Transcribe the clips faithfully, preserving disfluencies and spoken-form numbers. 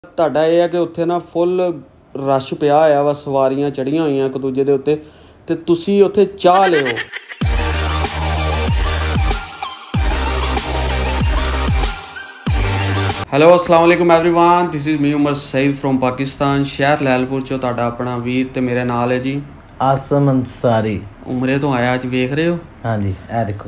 ਤੁਹਾਡਾ ਇਹ ਹੈ ਕਿ ਉੱਥੇ ਨਾ ਫੁੱਲ ਰਸ਼ ਪਿਆ ਹੋਇਆ ਵਾ, ਸਵਾਰੀਆਂ ਚੜੀਆਂ ਹੋਈਆਂ ਇੱਕ ਦੂਜੇ ਦੇ ਉੱਤੇ, ਤੇ ਤੁਸੀਂ ਉੱਥੇ ਚਾਹ ਲਿਓ। ਹੈਲੋ अस्सलाम वालेकुम everyone, this is me Umar Saeed from Pakistan, शहर लैलपुर चो ਤੁਹਾਡਾ ਆਪਣਾ ਵੀਰ ਤੇ ਮੇਰੇ ਨਾਲ ਹੈ ਜੀ ਆਸਮ ਅੰਸਾਰੀ। ਉਮਰੇ ਤੋਂ ਆਇਆ, ਅੱਜ ਵੇਖ ਰਹੇ ਹੋ। ਹਾਂਜੀ ਇਹ ਦੇਖੋ।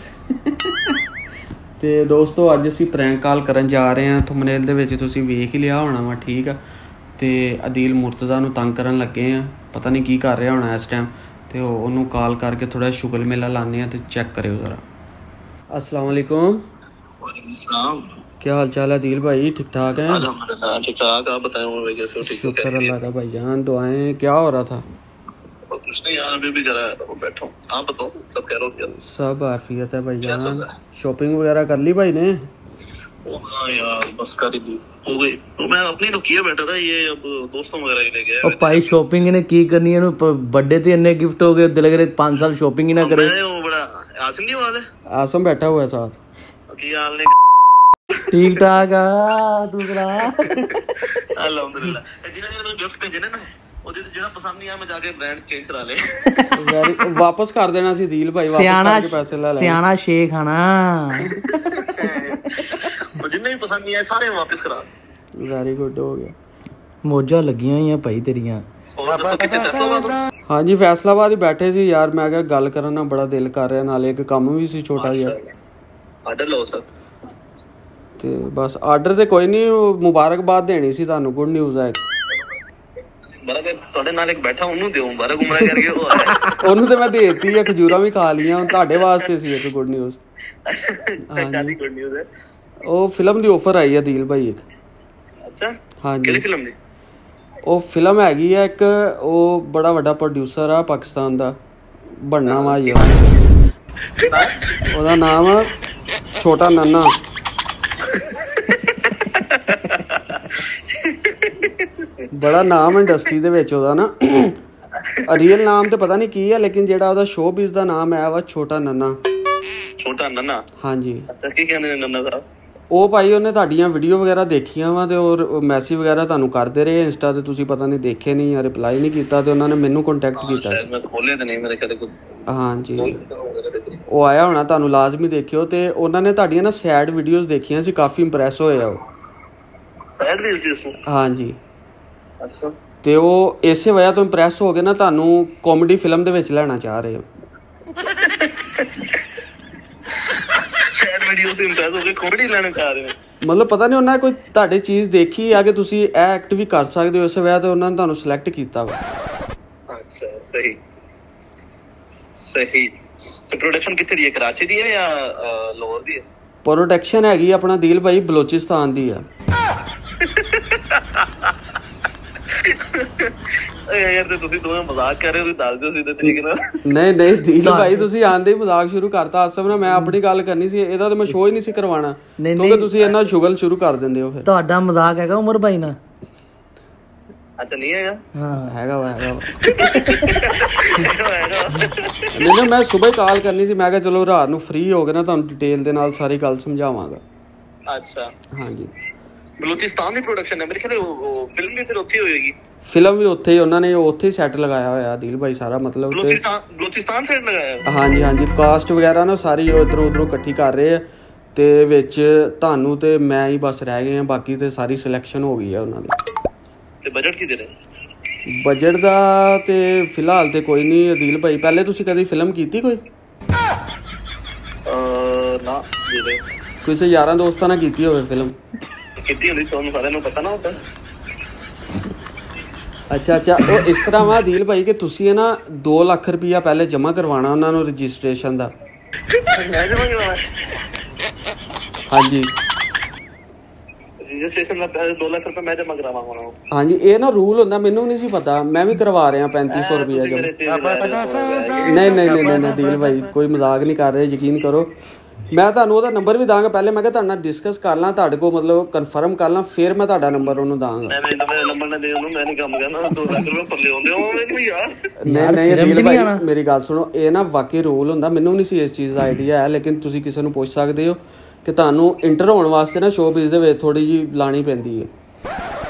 ਤੇ ਦੋਸਤੋ ਅੱਜ ਅਸੀਂ ਪ੍ਰੈਂਕ ਕਾਲ ਕਰਨ ਜਾ ਰਹੇ ਹਾਂ। ਥੰਬਨੇਲ ਦੇ ਵਿੱਚ ਤੁਸੀਂ ਵੇਖ ਹੀ ਲਿਆ ਹੋਣਾ ਵਾ, ਠੀਕ ਆ। ਤੇ ਅਦੀਲ ਮੁਰਤਜ਼ਾ ਨੂੰ ਤੰਗ ਕਰਨ ਲੱਗੇ ਆ, ਪਤਾ ਨਹੀਂ ਕੀ ਕਰ ਰਿਹਾ ਹੋਣਾ ਇਸ ਟਾਈਮ, ਤੇ ਉਹਨੂੰ ਕਾਲ ਕਰਕੇ ਥੋੜਾ ਸ਼ੁਗਲ ਮੇਲਾ ਲਾਉਂਦੇ ਆ, ਤੇ ਚੈੱਕ ਕਰਿਓ ਜ਼ਰਾ। अस्सलाम वालेकुम। क्या हाल चाल है दिल भाई, ठीक ठाक है? ठीक ठाक, आप बताएं कैसे हो? ठीक है, शुक्र अल्लाह का भाईजान, दुआएं। क्या हो रहा था? कुछ नहीं यार, अभी भी जरा बैठा हूं। आप बताओ, सब कह रहे हो? सब आफियत है भाईजान। शॉपिंग वगैरह कर ली भाई ने? ओ हाँ यार, बस कर ही दी, हो गई। तो मैं अपनी तो किए बैठा था, ये अब दोस्तों वगैरह के ले गया। ओ भाई शॉपिंग ने की करनी है, बर्थडे ते इन्ने गिफ्ट हो गए, दिल करे पांच साल शॉपिंग ही ना करे। मैं वो बड़ा आसिम नहीं हुआ था, आसम बैठा हुआ है साथ। की हाल ने ठीक ठाक आ दूसरा अल्हम्दुलिल्लाह। जिन्हें जिन्हें गिफ्ट भेजे ने ना, ਉਹਦੇ ਤੇ ਜਿਹੜਾ ਪਸੰਦ ਨਹੀਂ ਆ ਮੈਂ ਜਾ ਕੇ ਬ੍ਰਾਂਡ ਚੇਂਜ ਕਰਾ ਲੇ। ਵਾਪਸ ਕਰ ਦੇਣਾ ਸੀ ਦੀਲ ਭਾਈ, ਵਾਪਸ ਕਰਕੇ ਪੈਸੇ ਲੈ ਲੈ। ਸਿਆਣਾ ਸ਼ੇਖ ਆਣਾ, ਉਹ ਜਿੰਨੇ ਵੀ ਪਸੰਦ ਨਹੀਂ ਆਏ ਸਾਰੇ ਵਾਪਸ ਕਰਾ। ਵੈਰੀ ਗੁੱਡ, ਹੋ ਗਿਆ। ਮੋਜਾਂ ਲੱਗੀਆਂ ਹੋਈਆਂ ਭਾਈ ਤੇਰੀਆਂ। ਹਾਂਜੀ ਫੈਸਲਾਬਾਦ ਹੀ ਬੈਠੇ ਸੀ ਯਾਰ, ਮੈਂ ਕਿਹਾ ਗੱਲ ਕਰਨ ਨਾਲ ਬੜਾ ਦਿਲ ਕਰ ਰਿਹਾ, ਨਾਲੇ ਇੱਕ ਕੰਮ ਵੀ ਸੀ ਛੋਟਾ ਜਿਹਾ। ਆਰਡਰ ਲਓ ਸਰ। ਤੇ ਬਸ ਆਰਡਰ ਤੇ ਕੋਈ ਨਹੀਂ, ਮੁਬਾਰਕਬਾਦ ਦੇਣੀ ਸੀ ਤੁਹਾਨੂੰ, ਗੁੱਡ ਨਿਊਜ਼ ਹੈ। ਤੁਹਾਡੇ ਨਾਲ ਇੱਕ ਬੈਠਾ, ਉਹਨੂੰ ਦਿਓ ਮੁਬਾਰਕ ਉਮਰਾ ਕਰਕੇ। ਉਹ ਉਹਨੂੰ ਤੇ ਮੈਂ ਦੇਤੀ ਆ, ਖਜੂਰਾਂ ਵੀ ਖਾ ਲੀਆਂ। ਤੁਹਾਡੇ ਵਾਸਤੇ ਸੀ ਇੱਕ ਗੁੱਡ ਨਿਊਜ਼। ਹਾਂਜੀ ਗੁੱਡ ਨਿਊਜ਼ ਹੈ। ਉਹ ਫਿਲਮ ਦੀ ਆਫਰ ਆਈ ਹੈ ਦੀਲ ਭਾਈ ਇੱਕ। ਅੱਛਾ ਹਾਂਜੀ, ਕਿਹੜੀ ਫਿਲਮ ਦੀ? ਉਹ ਫਿਲਮ ਹੈਗੀ ਆ ਇੱਕ, ਉਹ ਬੜਾ ਵੱਡਾ ਪ੍ਰੋਡਿਊਸਰ ਆ ਪਾਕਿਸਤਾਨ ਦਾ, ਬਣਨਾ ਵਾ ਜੀ। ਉਹਦਾ ਨਾਮ ਆ ਛੋਟਾ ਨੰਨਾ। ਬੜਾ ਨਾਮ ਇੰਡਸਟਰੀ ਦੇ ਵਿੱਚ ਉਹਦਾ ਨਾ, ਰੀਅਲ ਨਾਮ ਤੇ ਪਤਾ ਨਹੀਂ ਕੀ ਹੈ, ਲੇਕਿਨ ਜਿਹੜਾ ਉਹਦਾ ਸ਼ੋਬਿਜ਼ ਦਾ ਨਾਮ ਹੈ ਵਾ ਛੋਟਾ ਨੰਨਾ। ਛੋਟਾ ਨੰਨਾ? ਹਾਂਜੀ। ਅੱਛਾ ਕੀ ਕਹਿੰਦੇ ਨੇ ਨੰਨਾ ਸਾਹਿਬ? ਉਹ ਭਾਈ ਉਹਨੇ ਤੁਹਾਡੀਆਂ ਵੀਡੀਓ ਵਗੈਰਾ ਦੇਖੀਆਂ ਵਾ, ਤੇ ਉਹ ਮੈਸੇਜ ਵਗੈਰਾ ਤੁਹਾਨੂੰ ਕਰਦੇ ਰਹੇ ਇੰਸਟਾ ਤੇ, ਤੁਸੀਂ ਪਤਾ ਨਹੀਂ ਦੇਖੇ ਨਹੀਂ ਜਾਂ ਰਿਪਲਾਈ ਨਹੀਂ ਕੀਤਾ, ਤੇ ਉਹਨਾਂ ਨੇ ਮੈਨੂੰ ਕੰਟੈਕਟ ਕੀਤਾ ਸੀ। ਮੈਂ ਖੋਲੇ ਤੇ ਨਹੀਂ ਮੇਰੇ ਕਦੇ ਕੋਈ। ਹਾਂਜੀ ਉਹ ਆਇਆ ਹੋਣਾ, ਤੁਹਾਨੂੰ ਲਾਜ਼ਮੀ ਦੇਖਿਓ। ਤੇ ਉਹਨਾਂ ਨੇ ਤੁਹਾਡੀਆਂ ਨਾ ਸੈਡ ਵੀਡੀਓਜ਼ ਦੇਖੀਆਂ ਸੀ, ਕਾਫੀ ਇੰਪ੍ਰੈਸ ਹੋਏ ਆ ਉਹ। Sad videos? ਹਾਂਜੀ। ਅੱਛਾ। ਤੇ ਉਹ ਇਸੇ ਵਜ੍ਹਾ ਤੋਂ ਇੰਪ੍ਰੈਸ ਹੋ ਕੇ ਨਾ ਤੁਹਾਨੂੰ ਕਾਮੇਡੀ ਫਿਲਮ ਦੇ ਵਿੱਚ ਲੈਣਾ ਚਾਹ ਰਹੇ ਹੋ। ਮਤਲਬ ਪਤਾ ਨਹੀਂ ਉਹਨਾਂ ਨੇ ਕੋਈ ਤੁਹਾਡੀ ਚੀਜ਼ ਦੇਖੀ ਆ ਕਿ ਤੁਸੀਂ ਇਹ ਐਕਟ ਵੀ ਕਰ ਸਕਦੇ ਹੋ, ਇਸ ਵਜ੍ਹਾ ਤੇ ਉਹਨਾਂ ਨੇ ਤੁਹਾਨੂੰ ਸਿਲੈਕਟ ਕੀਤਾ ਵਾ। ਅੱਛਾ ਸਹੀ ਸਹੀ। ਤੇ ਪ੍ਰੋਡਕਸ਼ਨ ਕਿੱਥੇ ਦੀ ਹੈ, ਕਰਾਚੀ ਦੀ ਹੈ ਜਾਂ ਲਾਹੌਰ ਦੀ ਹੈ? ਪ੍ਰੋਡਕਸ਼ਨ ਹੈਗੀ ਆਪਣਾ ਦੀਲ ਭਾਈ ਬਲੋਚਿਸਤਾਨ ਦੀ ਆ। ਯਾਰ ਤੇ ਤੁਸੀਂ ਦੋਵੇਂ ਮਜ਼ਾਕ ਕਰ ਰਹੇ ਹੋ, ਤੁਸੀਂ ਦੱਸ ਦਿਓ ਸਿੱਧੇ ਤਰੀਕੇ ਨਾਲ। ਨਹੀਂ ਨਹੀਂ ਦੀਲ ਭਾਈ, ਤੁਸੀਂ ਆਂਦੇ ਹੀ ਮਜ਼ਾਕ ਸ਼ੁਰੂ ਕਰਤਾ। ਅਸਮ ਨਾਲ ਮੈਂ ਆਪਣੀ ਗੱਲ ਕਰਨੀ ਸੀ, ਇਹਦਾ ਤਾਂ ਮੈਂ ਸ਼ੋਅ ਹੀ ਨਹੀਂ ਸੀ ਕਰਵਾਉਣਾ, ਕਿਉਂਕਿ ਤੁਸੀਂ ਇਹਨਾਂ ਸ਼ੁਗਲ ਸ਼ੁਰੂ ਕਰ ਦਿੰਦੇ ਹੋ। ਫਿਰ ਤੁਹਾਡਾ ਮਜ਼ਾਕ ਹੈਗਾ ਉਮਰ ਭਾਈ ਨਾਲ? ਅੱਛਾ ਨਹੀਂ ਹੈਗਾ? ਹਾਂ ਹੈਗਾ ਵਾ, ਹੈਗਾ ਵਾ। ਨਹੀਂ ਨਾ, ਮੈਂ ਸੁਬਹ ਕਾਲ ਕਰਨੀ ਸੀ, ਮੈਂ ਕਿਹਾ ਚਲੋ ਰਾਤ ਨੂੰ ਫ੍ਰੀ ਹੋ ਕੇ ਨਾ ਤੁਹਾਨੂੰ ਡਿਟੇਲ ਦੇ ਨਾਲ ਸਾਰੀ ਗੱਲ ਸਮਝਾਵਾਂਗਾ। ਅੱਛਾ ਹਾਂਜੀ। ਬਲੋਚਿਸਤਾਨ ਦੀ ਪ੍ਰੋਡਕਸ਼ਨ ਹੈ ਮੇਰੇ ਖਿਆਲ, ਉਹ ਫਿਲਮ ਵੀ ਫਿਰ ਉੱਥੇ ਹੋਏਗੀ। ਫਿਲਮ ਵੀ ਉੱਥੇ ਹੀ, ਉਹਨਾਂ ਨੇ ਉੱਥੇ ਹੀ ਸੈੱਟ ਲਗਾਇਆ ਹੋਇਆ ਦੀਲ ਭਾਈ ਸਾਰਾ, ਮਤਲਬ ਬਲੋਚਿਸਤਾਨ ਸੈੱਟ ਲਗਾਇਆ। ਹਾਂਜੀ ਹਾਂਜੀ, ਕਾਸਟ ਵਗੈਰਾ ਨਾ ਸਾਰੀ ਉਹ ਇੱਧਰੋਂ ਉੱਧਰੋਂ ਇਕੱਠੀ ਕਰ ਰਹੇ ਆ, ਤੇ ਵਿੱਚ ਤੁਹਾਨੂੰ ਤੇ ਮੈਂ ਹੀ ਬਸ ਰਹਿ ਗਏ ਆ, ਬਾਕੀ ਤੇ ਸਾਰੀ ਸਿਲੈਕਸ਼ਨ ਹੋ ਗਈ ਆ ਉਹਨਾਂ ਦੀ। ਤੇ ਬਜਟ ਕੀ ਦੇ ਰਹੇ? ਬਜਟ ਦਾ ਤੇ ਫਿਲਹਾਲ ਤੇ ਕੋਈ ਨਹੀਂ ਅਦੀਲ ਭਾਈ। ਪਹਿਲੇ ਤੁਸੀਂ ਕਦੀ ਫਿਲਮ ਕੀਤੀ ਕੋਈ? ਨਾ ਕਿਸੇ ਯਾਰਾਂ ਦੋਸਤਾਂ ਨਾਲ ਕੀਤੀ ਹੋਵੇ ਫਿਲਮ? ਕੀਤੀ ਹੁੰਦੀ, ਤੁਹਾਨੂੰ ਸਾਰਿਆਂ ਨੂੰ ਪਤਾ ਨਾ ਹੁੰਦਾ। ਅੱਛਾ ਅੱਛਾ, ਉਹ ਇਸ ਤਰ੍ਹਾਂ ਵਾ ਦੀਲ ਭਾਈ ਕਿ ਤੁਸੀਂ ਨਾ ਦੋ ਲੱਖ ਰੁਪਈਆ ਪਹਿਲੇ ਜਮ੍ਹਾਂ ਕਰਵਾਉਣਾ ਉਹਨਾਂ ਨੂੰ ਰਜਿਸਟ੍ਰੇਸ਼ਨ ਦਾ। ਹਾਂਜੀ ਹਾਂਜੀ, ਇਹ ਨਾ ਰੂਲ ਹੁੰਦਾ, ਮੈਨੂੰ ਨਹੀਂ ਸੀ ਪਤਾ, ਮੈਂ ਵੀ ਕਰਵਾ ਰਿਹਾ ਪੈਂਤੀ ਸੌ ਰੁਪਇਆ ਜਮ੍ਹਾਂ। ਨਹੀਂ ਨਹੀਂ ਨਹੀਂ ਨਹੀਂ ਦੀਲ ਭਾਈ, ਕੋਈ ਮਜ਼ਾਕ ਨਹੀਂ ਕਰ ਰਹੇ, ਯਕੀਨ ਕਰੋ। ਮੈਂ ਤੁਹਾਨੂੰ ਉਹਦਾ ਨੰਬਰ ਵੀ ਦਾਂਗਾ, ਪਹਿਲੇ ਮੈਂ ਕਿਹਾ ਤੁਹਾਡੇ ਨਾਲ ਡਿਸਕਸ ਕਰ ਲਾਂ, ਤੁਹਾਡੇ ਕੋਲ ਮਤਲਬ ਕਨਫਰਮ ਕਰ ਲਾਂ, ਫਿਰ ਮੈਂ ਤੁਹਾਡਾ ਨੰਬਰ ਉਹਨੂੰ ਦਾਂਗਾ। ਨਹੀਂ ਨਹੀਂ ਦੀਲ ਭਾਈ ਮੇਰੀ ਗੱਲ ਸੁਣੋ, ਇਹ ਨਾ ਵਾਕਈ ਰੂਲ ਹੁੰਦਾ, ਮੈਨੂੰ ਨਹੀਂ ਸੀ ਇਸ ਚੀਜ਼ ਦਾ ਆਈਡੀਆ ਹੈ, ਲੇਕਿਨ ਤੁਸੀਂ ਕਿਸੇ ਨੂੰ ਪੁੱਛ ਸਕਦੇ ਹੋ ਕਿ ਤੁਹਾਨੂੰ ਇੰਟਰ ਹੋਣ ਵਾਸਤੇ ਨਾ ਸ਼ੋਅ ਬਿਜ਼ ਦੇ ਵਿੱਚ ਥੋੜੀ ਜਿਹੀ ਲਾਣੀ ਪੈਂਦੀ ਹੈ।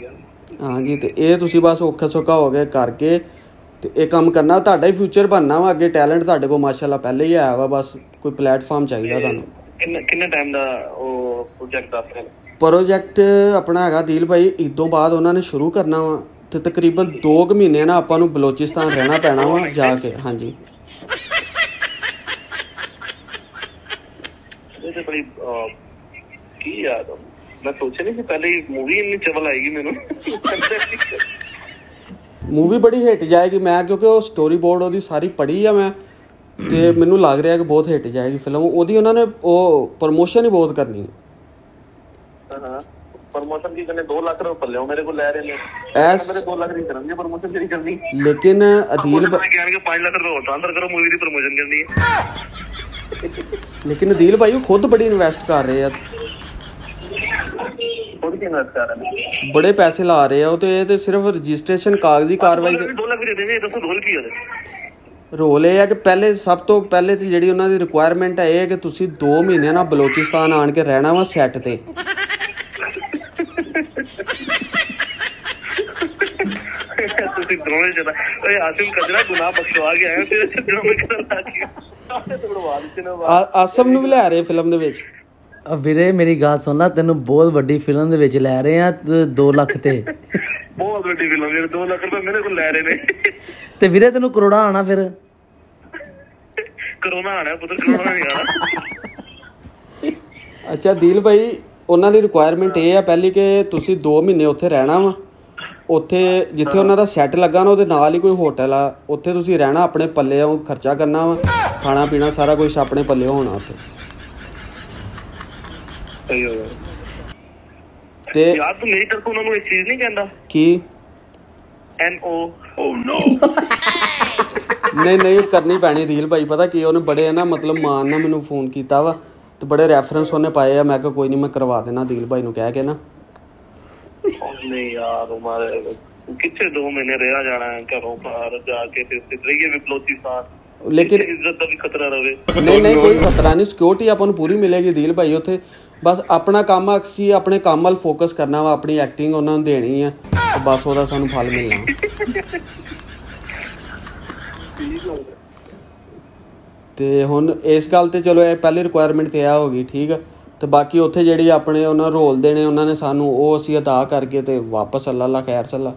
ਹਾਂਜੀ ਤੇ ਇਹ ਤੁਸੀਂ ਬਸ ਔਖਾ ਸੌਖਾ ਹੋ ਗਏ ਕਰਕੇ ਤੇ ਇਹ ਕੰਮ ਕਰਨਾ, ਤੁਹਾਡਾ ਹੀ ਫਿਊਚਰ ਬਣਨਾ ਵਾ ਅੱਗੇ। ਟੈਲੈਂਟ ਤੁਹਾਡੇ ਕੋਲ ਮਾਸ਼ਾਅੱਲਾ ਪਹਿਲੇ ਹੀ ਆਇਆ ਵਾ, ਬਸ ਕੋਈ ਪਲੇਟਫਾਰਮ ਚਾਹੀਦਾ ਤੁਹਾਨੂੰ। ਕਿੰਨੇ ਕਿੰਨੇ ਟਾਈਮ ਦਾ ਉਹ ਪ੍ਰੋਜੈਕਟ ਦੱਸ ਰਹੇ? ਪ੍ਰੋਜੈਕਟ ਆਪਣਾ ਹੈਗਾ ਦੀਲ ਭਾਈ, ਈਦ ਤੋਂ ਬਾਅਦ ਉਹਨਾਂ ਨੇ ਸ਼ੁਰੂ ਕਰਨਾ ਵਾ ਤੇ ਤਕਰੀਬਨ ਦੋ ਕੁ ਮਹੀਨੇ ਨਾ ਆਪਾਂ ਨੂੰ ਬਲੋਚਿਸਤਾਨ ਰਹਿਣਾ ਪੈਣਾ ਵਾ ਜਾ ਕੇ। ਹਾਂਜੀ ਇਹ ਤੇ ਬੜੀ ਕੀ ਯਾਦ, ਮੈਂ ਸੋਚਿਆ ਨਹੀਂ ਸੀ ਪਹਿਲੇ ਹੀ ਮੂਵੀ ਇੰਨੀ ਚਵਲ ਆਏਗੀ ਮੈਨੂੰ। ਮੂਵੀ ਬੜੀ ਹਿੱਟ ਜਾਏਗੀ, ਮੈਂ ਕਿਉਂਕਿ ਉਹ ਸਟੋਰੀ ਬੋਰਡ ਉਹਦੀ ਸਾਰੀ ਪੜ੍ਹੀ ਆ ਮੈਂ, ਤੇ ਮੈਨੂੰ ਲੱਗ ਰਿਹਾ ਕਿ ਬਹੁਤ ਹਿੱਟ ਜਾਏਗੀ ਫਿਲਮ ਉਹਦੀ। ਉਹਨਾਂ ਨੇ ਉਹ ਪ੍ਰਮੋਸ਼ਨ ਹੀ ਬਹੁਤ ਕਰਨੀ ਹੈ। ਹਾਂ ਪ੍ਰਮੋਸ਼ਨ ਕੀ ਕਰਨੇ, ਦੋ ਲੱਖ ਰੁਪਏ ਪੱਲੇ ਮੇਰੇ ਕੋਲ ਲੈ ਰਹੇ ਨੇ, ਐਸ ਮੇਰੇ ਦੋ ਲੱਖ ਦੀ ਕਰਨਗੇ ਪ੍ਰਮੋਸ਼ਨ ਜਿਹੜੀ ਕਰਨੀ। ਲੇਕਿਨ ਅਦੀਲ ਕਹਿਣਗੇ ਪੰਜ ਲੱਖ ਰੁਪਏ ਟ੍ਰਾਂਸਫਰ ਕਰੋ, ਮੂਵੀ ਦੀ ਪ੍ਰਮੋਸ਼ਨ ਕਰਨੀ ਹੈ। ਲੇਕਿਨ ਅਦੀਲ ਭਾਈ ਉਹ ਖੁਦ ਬੜੀ ਇਨਵੈਸਟ ਕਰ ਰਹੇ ਆ, ਬੜੇ ਪੈਸੇ ਲਾ ਰਹੇ ਆ ਉਹ ਤੇ। ਇਹ ਤੇ ਸਿਰਫ ਰਜਿਸਟ੍ਰੇਸ਼ਨ ਕਾਗਜ਼ੀ ਕਾਰਵਾਈ ਦੇ ਦੋ ਲੱਖ ਦੇ ਦੇਵੇ। ਦੱਸੋ ਰੋਲ ਕੀ ਹੈ? ਰੋਲ ਇਹ ਹੈ ਕਿ ਪਹਿਲੇ ਸਭ ਤੋਂ ਪਹਿਲੇ ਤੇ ਜਿਹੜੀ ਉਹਨਾਂ ਦੀ ਰਿਕੁਆਇਰਮੈਂਟ ਹੈ ਇਹ ਹੈ ਕਿ ਤੁਸੀਂ ਦੋ ਮਹੀਨੇ ਨਾਲ ਬਲੋਚਿਸਤਾਨ ਆਣ ਕੇ ਰਹਿਣਾ ਵਾ ਸੈੱਟ ਤੇ। ਤੁਸੀਂ ਡਰੋਨੇ ਚਲਾ ਓਏ ਆਸਿਮ ਕਜਰਾ ਗੁਨਾਹ ਬਖਸ਼ਵਾ ਕੇ ਆਏ ਤੇ ਡਰੋਨੇ ਕਰਨ ਲੱਗ ਗਏ। ਆਸਮ ਨੂੰ ਵੀ ਲੈ ਰਹੇ ਫਿਲਮ ਦੇ ਵਿੱਚ। ਵੀਰੇ ਮੇਰੀ ਗੱਲ ਸੁਣ ਲੈ, ਤੈਨੂੰ ਬਹੁਤ ਵੱਡੀ ਫਿਲਮ ਦੇ ਵਿੱਚ ਲੈ ਰਹੇ ਆ ਦੋ ਲੱਖ ਤੇ। ਬਹੁਤ ਵੱਡੀ ਫਿਲਮ ਮੇਰੇ ਦੋ ਲੱਖ ਰੁਪਏ ਮੇਰੇ ਕੋਲ ਲੈ ਰਹੇ ਨੇ। ਤੇ ਵੀਰੇ ਤੈਨੂੰ ਕਰੋੜਾ ਆਣਾ ਫਿਰ। ਕਰੋਨਾ ਆਣਾ ਪੁੱਤਰ, ਕਰੋਨਾ ਨਹੀਂ ਆਣਾ। ਅੱਛਾ ਦੀਲ ਭਾਈ ਉਹਨਾਂ ਦੀ ਰਿਕੁਆਇਰਮੈਂਟ ਇਹ ਆ ਪਹਿਲੀ ਕਿ ਤੁਸੀਂ ਦੋ ਮਹੀਨੇ ਉੱਥੇ ਰਹਿਣਾ ਵਾ। ਉੱਥੇ ਜਿੱਥੇ ਉਹਨਾਂ ਦਾ ਸੈੱਟ ਲੱਗਾ ਨਾ ਉਹਦੇ ਨਾਲ ਹੀ ਕੋਈ ਹੋਟਲ ਆ, ਉੱਥੇ ਤੁਸੀਂ ਰਹਿਣਾ, ਆਪਣੇ ਪੱਲੇ ਉਹ ਖਰਚਾ ਕਰਨਾ ਵਾ, ਖਾਣਾ ਪੀਣਾ ਸਾਰਾ ਕੁਛ ਆਪਣੇ ਪੱਲੇ ਹੋਣਾ ਉੱਥੇ। ਤੇ ਯਾਰ ਤੂੰ ਮੇਰੀ ਤਰਫੋਂ ਉਹਨਾਂ ਨੂੰ ਇੱਕ ਚੀਜ਼ ਨਹੀਂ ਕਹਿੰਦਾ ਕੀ? ਐਨ ਓ ਓ ਨੋ ਨਹੀਂ ਨਹੀਂ ਕਰਨੀ ਪੈਣੀ ਦੀਲ ਭਾਈ। ਪਤਾ ਕੀ ਉਹਨੇ ਬੜੇ ਨਾ ਮਤਲਬ ਮਾਨ ਨਾਲ ਮੈਨੂੰ ਫੋਨ ਕੀਤਾ ਵਾ ਤੇ ਬੜੇ ਰੈਫਰੈਂਸ ਉਹਨੇ ਪਾਏ ਆ। ਮੈਂ ਕਿਹਾ ਕੋਈ ਨਹੀਂ ਮੈਂ ਕਰਵਾ ਦੇਣਾ ਦੀਲ ਭਾਈ ਨੂੰ ਕਹਿ ਕੇ ਨਾ। ਨਹੀਂ ਯਾਰ ਉਹ ਮਾਰੇ ਕਿੱਥੇ ਦੋ ਮਹੀਨੇ ਰਹਿ ਜਾਣਾ ਘਰੋਂ ਬਾਹਰ ਜਾ ਕੇ ਤੇ ਰਹੀਏ ਵੀ ਬਲੋਚਿਸਤਾਨ। ਲੇਕਿਨ ਇੱਜ਼ਤ ਦਾ ਵੀ ਖਤਰਾ ਰਵੇ। ਨਹੀਂ ਨਹੀਂ ਕੋਈ ਖਤਰਾ ਨਹੀਂ, ਸਿਕਿਉਰਿਟੀ ਆਪਾਂ ਨੂੰ ਪੂਰੀ ਮਿਲੇਗੀ ਦੀਲ ਭਾਈ ਉੱਥੇ। ਬਸ ਆਪਣਾ ਕੰਮ ਅਸੀਂ ਆਪਣੇ ਕੰਮ ਵੱਲ ਫੋਕਸ ਕਰਨਾ ਵਾ, ਆਪਣੀ ਐਕਟਿੰਗ ਉਹਨਾਂ ਨੂੰ ਦੇਣੀ ਆ ਤੇ ਬਸ ਉਹਦਾ ਸਾਨੂੰ ਫਲ ਮਿਲਣਾ। ਤੇ ਹੁਣ ਇਸ ਗੱਲ ਤੇ ਚਲੋ ਇਹ ਪਹਿਲੀ ਰਿਕੁਆਇਰਮੈਂਟ ਤੇ ਆ ਹੋ ਗਈ ਠੀਕ ਆ। ਤੇ ਬਾਕੀ ਉੱਥੇ ਜਿਹੜੀ ਆਪਣੇ ਉਹਨਾਂ ਰੋਲ ਦੇਣੇ ਉਹਨਾਂ ਨੇ ਸਾਨੂੰ, ਉਹ ਅਸੀਂ ਅਦਾ ਕਰਕੇ ਤੇ ਵਾਪਸ ਅੱਲਾ ਅੱਲਾ ਖੈਰ ਸੱਲਾ।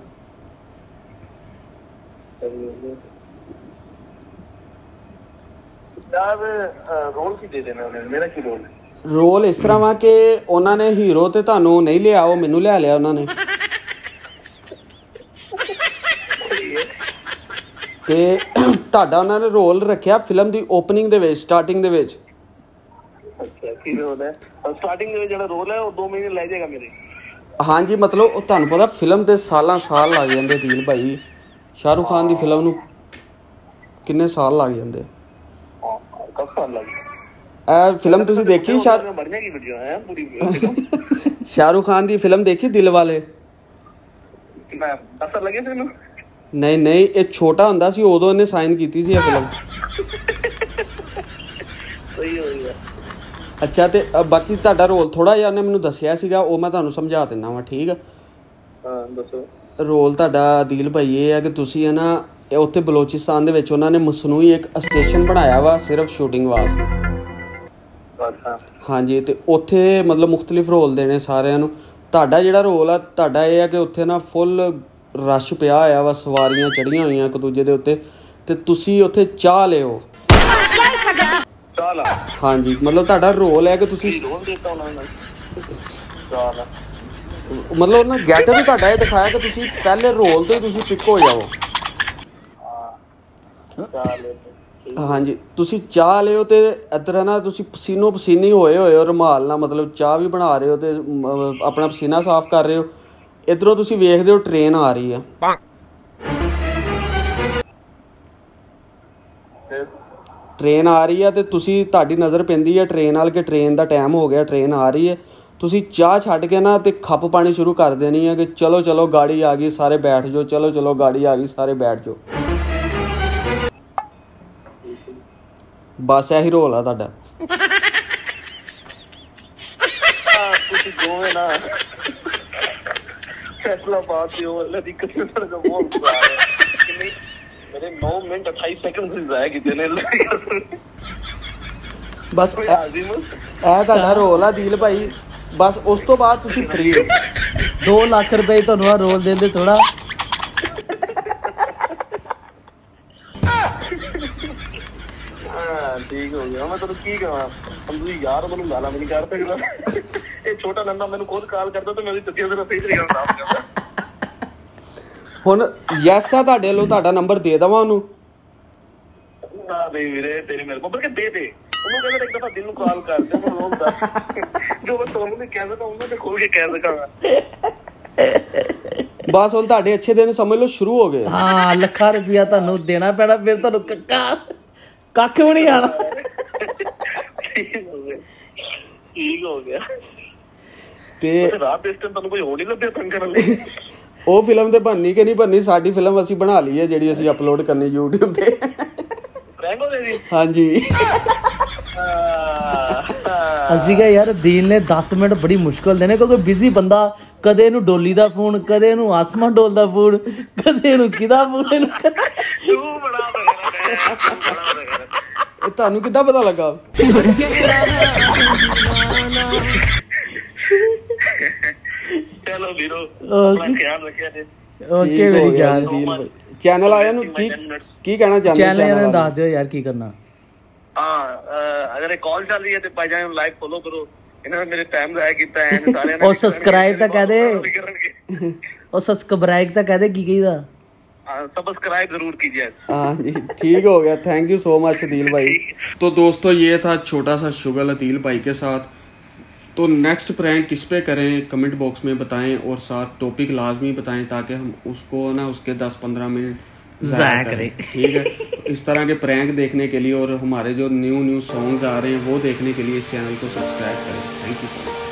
ਰੋਲ ਕੀ ਦੇ ਦੇਣਾ ਉਹਨੇ? ਮੇਰਾ ਕੀ ਰੋਲ? ਰੋਲ ਇਸ ਤਰ੍ਹਾਂ ਵਾ ਕਿ ਉਹਨਾਂ ਨੇ ਹੀਰੋ ਤੇ ਤੁਹਾਨੂੰ ਨਹੀਂ ਲਿਆ, ਉਹ ਮੈਨੂੰ ਲੈ ਲਿਆ ਉਹਨਾਂ ਨੇ। ਤੇ ਤੁਹਾਡਾ ਉਹਨਾਂ ਨੇ ਰੋਲ ਰੱਖਿਆ ਫਿਲਮ ਦੀ ਓਪਨਿੰਗ ਦੇ ਵਿੱਚ, ਸਟਾਰਟਿੰਗ ਦੇ ਵਿੱਚ। ਅੱਛਾ ਕੀ ਰੋਲ ਹੈ? ਸਟਾਰਟਿੰਗ ਦੇ ਵਿੱਚ ਜਿਹੜਾ ਰੋਲ ਹੈ ਉਹ ਦੋ ਮਹੀਨੇ ਲੈ ਜਾਏਗਾ ਮੇਰੇ। ਹਾਂਜੀ ਮਤਲਬ ਉਹ ਤੁਹਾਨੂੰ ਪਤਾ ਫਿਲਮ ਦੇ ਸਾਲਾਂ ਸਾਲ ਲੱਗ ਜਾਂਦੇ ਦੀਲ ਭਾਈ। ਸ਼ਾਹਰੁਖ ਖਾਨ ਦੀ ਫਿਲਮ ਨੂੰ ਕਿੰਨੇ ਸਾਲ ਲੱਗ ਜਾਂਦੇ। ਕਦ ਸਾਲ ਲੱਗ ਇਹ ਫਿਲਮ ਤੁਸੀਂ ਦੇਖੀ? ਸ਼ਾਹਰੁਖ ਖਾਨ ਦੀ ਫਿਲਮ ਦੇਖੀ ਦਿਲ ਵਾਲੇ? ਨਹੀਂ ਨਹੀਂ ਇਹ ਛੋਟਾ ਹੁੰਦਾ ਸੀ ਉਦੋਂ ਇਹਨੇ ਸਾਈਨ ਕੀਤੀ ਸੀ ਇਹ ਫਿਲਮ। ਅੱਛਾ ਤੇ ਬਾਕੀ ਤੁਹਾਡਾ ਰੋਲ ਥੋੜਾ ਜਿਹਾ ਉਹਨੇ ਮੈਨੂੰ ਦੱਸਿਆ ਸੀਗਾ, ਉਹ ਮੈਂ ਤੁਹਾਨੂੰ ਸਮਝਾ ਦਿੰਦਾ ਵਾ ਠੀਕ ਆ। ਹਾਂ ਦੱਸੋ। ਰੋਲ ਤੁਹਾਡਾ ਦੀਲ ਭਾਈ ਇਹ ਹੈ ਕਿ ਤੁਸੀਂ ਹੈ ਨਾ ਉੱਥੇ ਬਲੋਚਿਸਤਾਨ ਦੇ ਵਿੱਚ ਉਹਨਾਂ ਨੇ ਮਸਨੂਈ ਇੱਕ ਸਟੇਸ਼ਨ ਬਣਾਇਆ ਵਾ ਸਿਰਫ ਸ਼ੂਟਿੰਗ ਵਾਸਤੇ। ਹਾਂਜੀ ਤੇ ਉੱਥੇ ਮਤਲਬ ਮੁਖਤਲਿਫ ਰੋਲ ਦੇਣੇ ਸਾਰਿਆਂ ਨੂੰ। ਤੁਹਾਡਾ ਜਿਹੜਾ ਰੋਲ ਆ ਤੁਹਾਡਾ ਇਹ ਹੈ ਕਿ ਉੱਥੇ ਨਾ ਫੁੱਲ ਰਸ਼ ਪਿਆ ਹੋਇਆ ਵਾ, ਸਵਾਰੀਆਂ ਚੜੀਆਂ ਹੋਈਆਂ ਇੱਕ ਦੂਜੇ ਦੇ ਉੱਤੇ, ਤੇ ਤੁਸੀਂ ਉੱਥੇ ਚਾਹ ਲਿਓ। ਹਾਂਜੀ ਮਤਲਬ ਤੁਹਾਡਾ ਰੋਲ ਹੈ ਕਿ ਤੁਸੀਂ ਮਤਲਬ ਉਹਨਾਂ ਗੈਟ ਵੀ ਤੁਹਾਡਾ ਇਹ ਦਿਖਾਇਆ ਕਿ ਤੁਸੀਂ ਪਹਿਲੇ ਰੋਲ ਤੋਂ ਹੀ ਤੁਸੀਂ ਪਿਕ ਹੋ ਜਾਓ। ਹਾਂਜੀ ਤੁਸੀਂ ਚਾਹ ਲਿਓ ਤੇ ਇੱਧਰ ਨਾ ਤੁਸੀਂ ਪਸੀਨੋ ਪਸੀਨੀ ਹੋਏ ਹੋਏ ਹੋ ਰੁਮਾਲ ਨਾਲ, ਮਤਲਬ ਚਾਹ ਵੀ ਬਣਾ ਰਹੇ ਹੋ ਤੇ ਆਪਣਾ ਪਸੀਨਾ ਸਾਫ਼ ਕਰ ਰਹੇ ਹੋ। ਇੱਧਰੋਂ ਤੁਸੀਂ ਵੇਖਦੇ ਹੋ ਟ੍ਰੇਨ ਆ ਰਹੀ ਆ। ਟ੍ਰੇਨ ਆ ਰਹੀ ਆ ਤੇ ਤੁਸੀਂ ਤੁਹਾਡੀ ਨਜ਼ਰ ਪੈਂਦੀ ਹੈ ਟ੍ਰੇਨ ਨਾਲ ਕਿ ਟ੍ਰੇਨ ਦਾ ਟਾਈਮ ਹੋ ਗਿਆ, ਟ੍ਰੇਨ ਆ ਰਹੀ ਹੈ। ਤੁਸੀਂ ਚਾਹ ਛੱਡ ਕੇ ਨਾ ਤੇ ਖੱਪ ਪਾਣੀ ਸ਼ੁਰੂ ਕਰ ਦੇਣੀ ਹੈ ਕਿ ਚਲੋ ਚਲੋ ਗਾੜੀ ਆ ਗਈ ਸਾਰੇ ਬੈਠ ਜਾਓ, ਚਲੋ ਚਲੋ ਗਾੜੀ ਆ ਗਈ ਸਾਰੇ ਬੈਠ ਜਾਓ। ਬਸ ਇਹੀ ਰੋਲ ਆ ਤੁਹਾਡਾ। ਤੁਸੀਂ ਦੋਵੇਂ ਨਾ फैसलाबाद से वो दिक्कत का वो मेरे नौ मिनट अट्ठाईस सेकंड से जाया कितने ਬਸ ਇਹ ਤੁਹਾਡਾ ਰੋਲ ਆ ਦੀਲ ਭਾਈ। ਬਸ ਉਸ ਤੋਂ ਬਾਅਦ ਤੁਸੀਂ ਫ੍ਰੀ ਹੋ। दो लाख रुपए ਤੁਹਾਨੂੰ ਆ ਰੋਲ ਦੇ ਦੇ ਥੋੜਾ। ठीक हो गया मैं तेन की कहा तुझे यार मैं गाला भी नहीं कर सकता ये छोटा नंदा मैंने खुद कॉल करता तो मेरी तथ्य सही तरीके ਨਾਲ साफ करता ਹੁਣ ਯੈਸ ਆ ਤੁਹਾਡੇ ਵੱਲੋਂ ਤੁਹਾਡਾ ਨੰਬਰ ਦੇ ਦੇਵਾਂ ਉਹਨੂੰ। ਨਾ ਨਹੀਂ ਵੀਰੇ ਤੇਰੀ ਮੇਰੇ ਕੋਲ ਬਲਕਿ ਦੇ ਦੇ ਉਹਨੂੰ ਕਹਿੰਦਾ ਇੱਕ ਦਫਾ ਦਿਨ ਨੂੰ ਕਾਲ ਕਰ ਦੇ ਮੈਂ ਰੋਜ਼ ਦਾ ਜੋ ਮੈਂ ਤੁਹਾਨੂੰ ਨਹੀਂ ਕਹਿ ਸਕਦਾ ਉਹਨੂੰ ਤੇ ਖੋਲ ਕੇ ਕਹਿ ਸਕਾਂਗਾ। ਬਸ ਹੁਣ ਤੁਹਾਡੇ ਅੱਛੇ ਦਿਨ ਸਮਝ ਲਓ ਸ਼ੁਰੂ ਹੋ ਗਏ। ਹਾਂ ਲੱਖਾਂ ਰੁਪਇਆ ਤੁਹਾਨੂੰ ਦੇਣਾ ਪੈਣਾ ਫਿਰ ਤੁਹਾਨੂੰ ਕੱਕਾ ਕੱਖ ਵੀ ਨਹੀਂ ਆਣਾ। ਠੀਕ ਹੋ ਗਿਆ ਤੇ ਰਾਤ ਇਸ ਟਾਈਮ ਤੁਹਾਨੂੰ ਕੋਈ ਹੋਰ ਨਹੀਂ ਲੱਭਿਆ ਤੰਗ ਕਰਨ ਲਈ। ਉਹ ਫਿਲਮ ਤੇ ਬਣਨੀ ਕਿ ਨਹੀਂ ਬਣਨੀ ਸਾਡੀ ਫਿਲਮ ਅਸੀਂ ਬਣਾ ਲਈ ਹੈ ਜਿਹੜੀ ਅਸੀਂ ਅਪਲੋਡ ਕਰਨੀ YouTube ਤੇ। ਪ੍ਰੈਂਕ ਹੋ ਗਈ ਜੀ। ਹਾਂਜੀ ਅਸੀਂ ਕਿਹਾ ਯਾਰ ਦੀਨ ਨੇ ਦਸ ਮਿੰਟ ਬੜੀ ਮੁਸ਼ਕਲ ਦੇ ਨੇ ਕਿਉਂਕਿ ਬਿਜ਼ੀ ਬੰਦਾ ਕਦੇ ਇਹਨੂੰ ਡੋਲੀ ਦਾ ਫੋਨ ਕਦੇ ਇਹਨੂੰ ਆਸਮਾਨ ਡੋਲ ਦਾ ਫੋਨ ਕਦੇ ਇਹਨੂੰ ਕਿਹਦਾ ਫੋਨ ਇਹਨੂੰ ਤੂੰ ਬੜਾ ਇਹ ਤੁਹਾਨੂੰ ਕਿੱਦਾਂ ਪਤਾ ਲੱਗਾ? ਚਲੋ ਵੀਰੋ ਆਪਣਾ ਖਿਆਲ ਰੱਖਿਆ ਜੀ। ਓਕੇ ਮੇਰੀ ਜਾਨ ਦੀਨ। ਚੈਨਲ ਆਇਆ ਨੂੰ ਕੀ ਕੀ ਕਹਿਣਾ ਚਾਹੁੰਦੇ? ਚੈਨਲ ਨੂੰ ਦੱਸ ਦਿਓ ਯਾਰ ਕੀ ਕਰਨਾ। ਹਾਂ ਅਗਰ ਇਹ ਕਾਲ ਚੱਲ ਰਹੀ ਹੈ ਤੇ ਭਾਈਜਾਨ ਨੂੰ ਲਾਈਕ ਫੋਲੋ ਕਰੋ। ਇਹਨਾਂ ਨੇ ਮੇਰੇ ਟਾਈਮ ਜ਼ਾਇਆ ਕੀਤਾ ਹੈ ਸਾਰਿਆਂ ਨੇ। ਉਹ ਸਬਸਕ੍ਰਾਈਬ ਤਾਂ ਕਹਿ ਦੇ ਉਹ ਸਬਸਕ੍ਰਾਈਬ ਤਾਂ ਕਹਿ ਦੇ ਕੀ ਕਹੀਦਾ। सब्सक्राइब जरूर कीजिए। हाँ जी ठीक हो गया। Thank you so much Adeel भाई। तो दोस्तों ये था छोटा सा शुगल अदील भाई के साथ। तो नेक्स्ट प्रैंक किस पे करें कमेंट बॉक्स में बताएं और साथ टॉपिक लाजमी बताएं ताकि हम उसको ना उसके दस पंद्रह मिनट ज़ाया करें। ठीक है इस तरह के प्रैंक देखने के लिए और हमारे जो न्यू न्यू सॉन्ग्स आ रहे हैं वो देखने के लिए इस चैनल को सब्सक्राइब करें। Thank you so much.